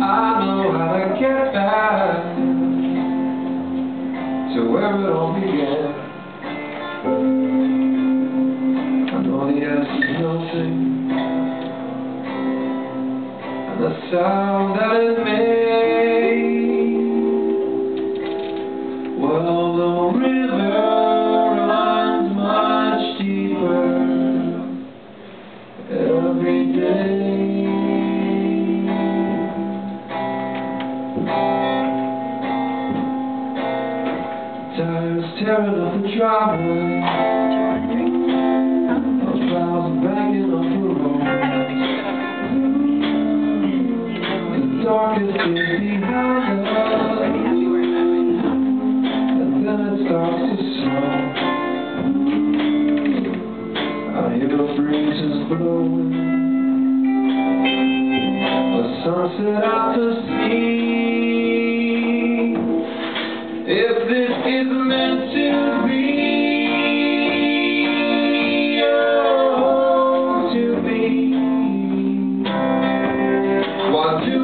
I know how to get back to where it all began. I know the ice is melting, and the sound that it made. Well, the river runs much deeper every day. Tires tearing up the driveway. Those clouds are banging up the road. The darkest is behind us, and then it starts to snow. I hear the breezes blowing, the sunset out to sea. If this is meant to be, oh, to be, why do